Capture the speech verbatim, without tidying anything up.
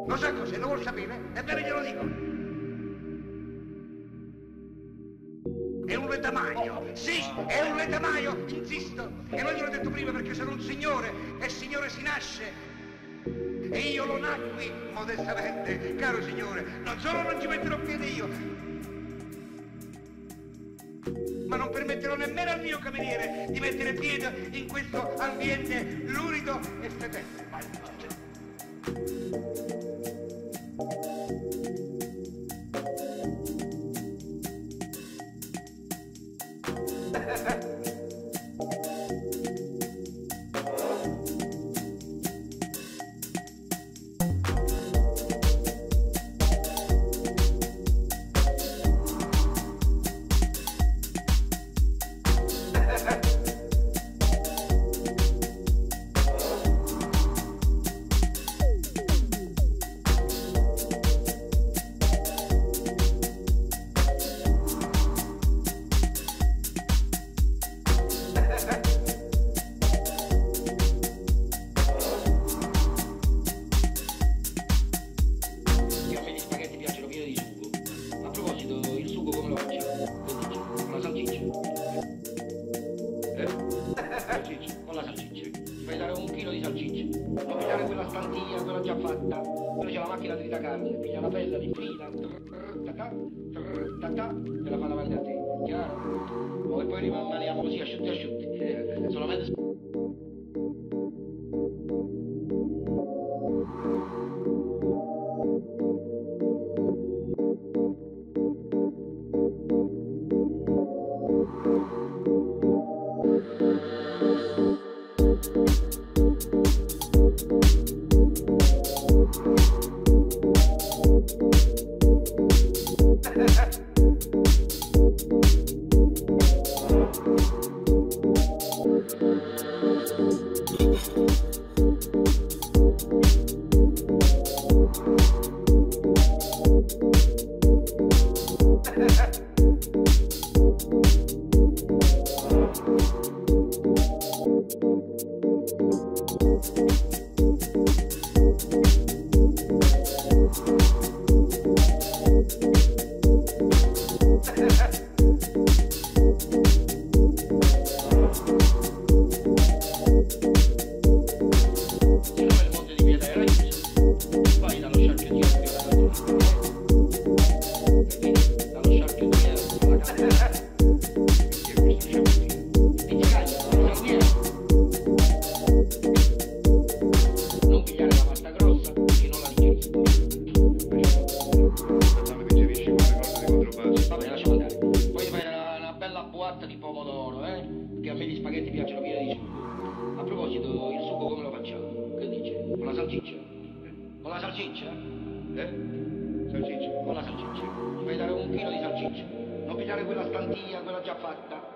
Lo sa cos'è? Lo vuol sapere? Ebbene glielo dico. È un letamaio, sì, è un letamaio, insisto. E non gliel'ho detto prima perché sono un signore, e signore si nasce. E io lo nacqui modestamente, caro signore. Non solo non ci metterò piede io, ma non permetterò nemmeno al mio cameriere di mettere piede in questo ambiente lurido e fetente. Con la salsiccia, ti fai dare un chilo di salsiccia, non pigliare quella stantia, quella già fatta, quello c'è la macchina di carne, piglia la bella, di fila, ta te la fa davanti a te, chiaro? E poi rimaniamo così asciutti asciutti, eh, solamente... Di pomodoro, eh? Perché a me gli spaghetti piacciono pieni di sugo. A proposito, il sugo come lo facciamo? Che dice? Con la salsiccia? Con la salsiccia? Eh? Salsiccia? Con la salsiccia. Ti fai dare un chilo di salsiccia. Non pigliare quella stantia, quella già fatta.